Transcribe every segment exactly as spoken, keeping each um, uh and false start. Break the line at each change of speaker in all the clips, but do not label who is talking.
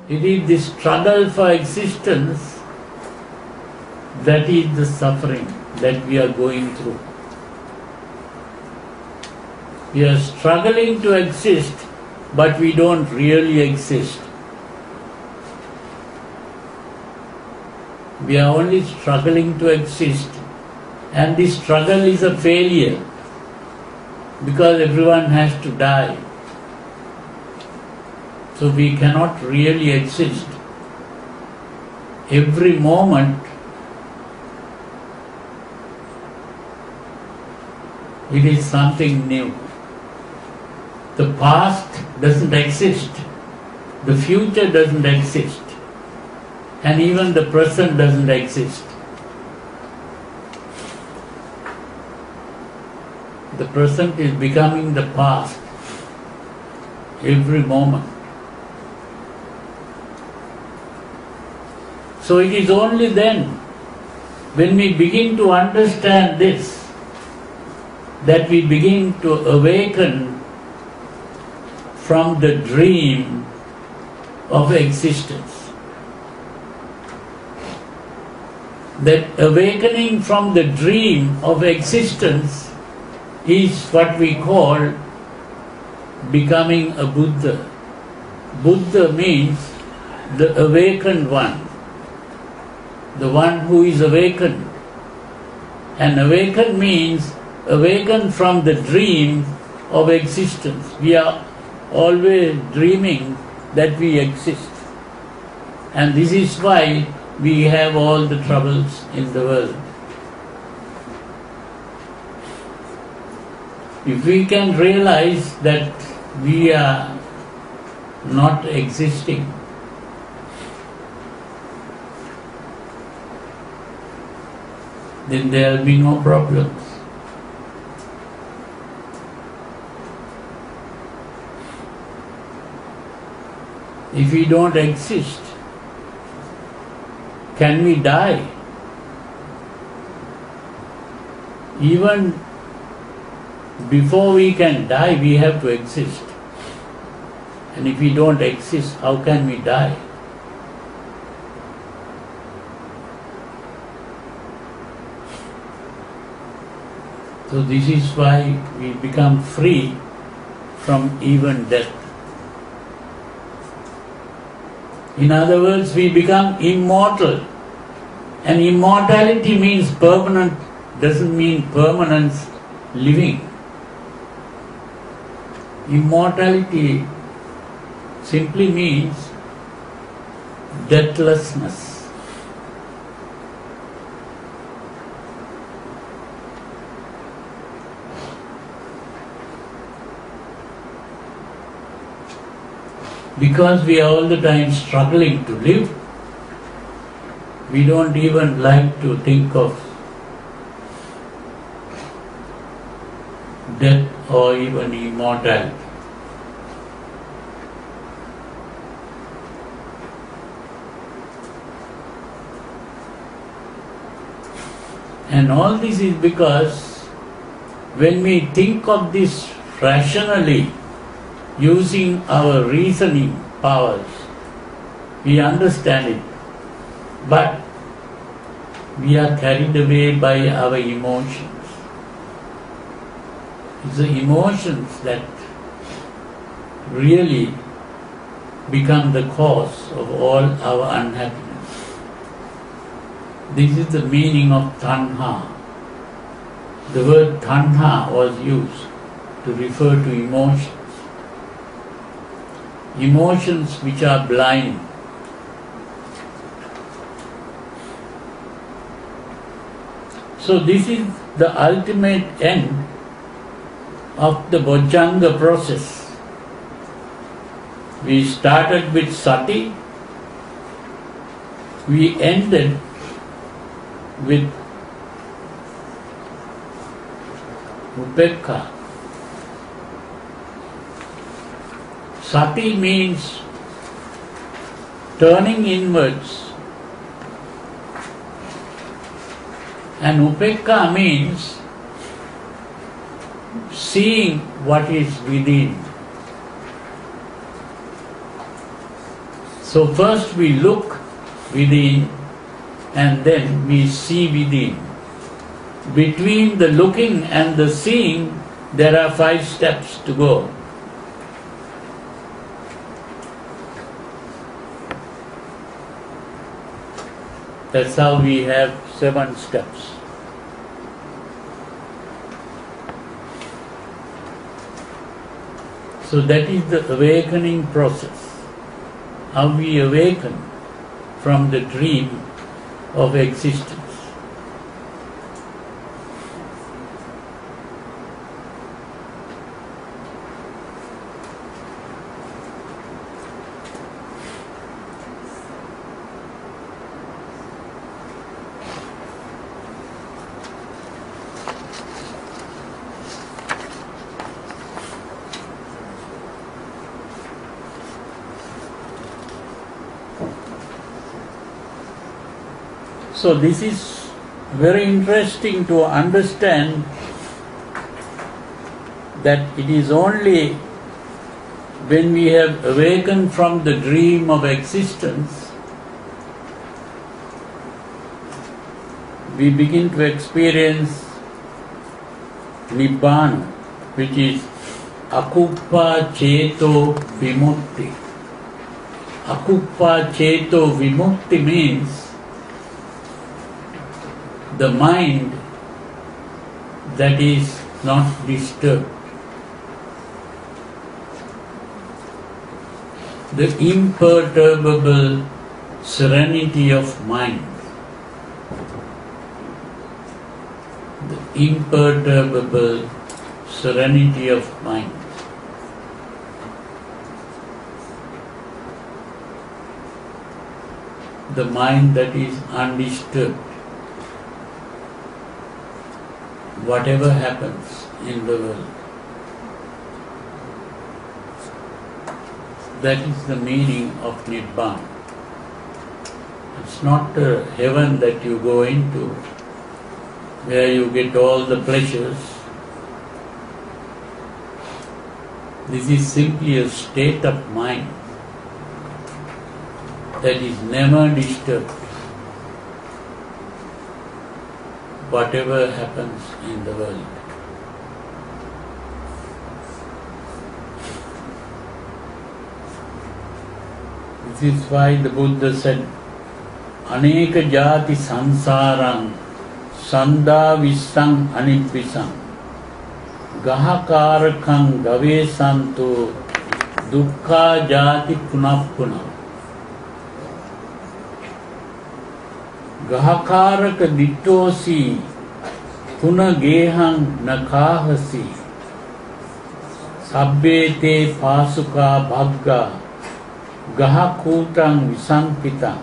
It is the struggle for existence that is the suffering that we are going through. We are struggling to exist, but we don't really exist. We are only struggling to exist, and the struggle is a failure because everyone has to die. So we cannot really exist. Every moment it is something new. The past doesn't exist, the future doesn't exist, and even the present doesn't exist. The present is becoming the past every moment. So it is only then, when we begin to understand this, that we begin to awaken from the dream of existence. That awakening from the dream of existence is what we call becoming a Buddha. Buddha means the awakened one, the one who is awakened. And awakened means awakened from the dream of existence. We are always dreaming that we exist. And this is why we have all the troubles in the world. If we can realize that we are not existing, then there will be no problems. If we don't exist, can we die? Even before we can die, we have to exist. And if we don't exist, how can we die? So this is why we become free from even death. In other words, we become immortal. And immortality means permanent, doesn't mean permanence living. Immortality simply means deathlessness. Because we are all the time struggling to live, we don't even like to think of death or even immortality. And all this is because when we think of this rationally, using our reasoning powers, we understand it. But we are carried away by our emotions. It's the emotions that really become the cause of all our unhappiness. This is the meaning of tanha. The word tanha was used to refer to emotions. Emotions which are blind. So this is the ultimate end of the Bojjhanga process. We started with sati, we ended with upekkha. Sati means turning inwards, and upekkha means seeing what is within. So first we look within and then we see within. Between the looking and the seeing, there are five steps to go. That's how we have seven steps. So that is the awakening process. How we awaken from the dream of existence. So this is very interesting to understand that it is only when we have awakened from the dream of existence we begin to experience Nibbana, which is Akuppa Cheto Vimukti. Akuppa Cheto Vimukti means the mind that is not disturbed. The imperturbable serenity of mind. The imperturbable serenity of mind. The mind that is undisturbed. Whatever happens in the world. That is the meaning of Nibbana. It's not a heaven that you go into where you get all the pleasures. This is simply a state of mind that is never disturbed. Whatever happens in the world. This is why the Buddha said, Aneka jati sansarang sanda vissang anippisang gahakarakang gavesanto dukkha jati punappunam. Gahakaraka dittosi puna gehang nakahasi sabbe te pasuka bhagga gahakutang visampitang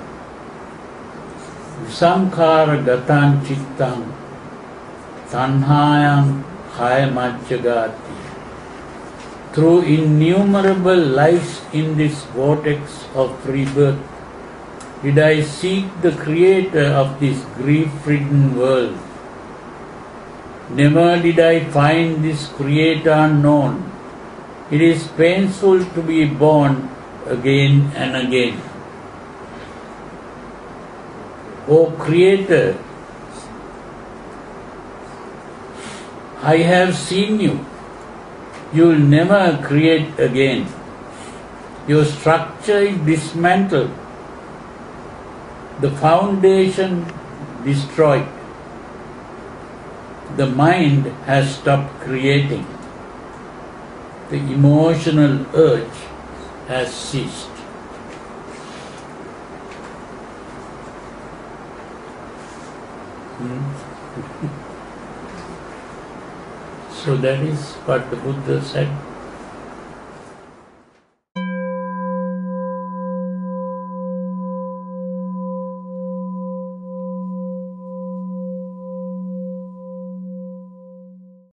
visamkara gatan chittang tanhayang kayamajjagati. Through innumerable lives in this vortex of rebirth, did I seek the creator of this grief-ridden world. Never did I find this creator known. It is painful to be born again and again. O Creator, I have seen you. You will never create again. Your structure is dismantled. The foundation destroyed. The mind has stopped creating. The emotional urge has ceased. Hmm? So that is what the Buddha said.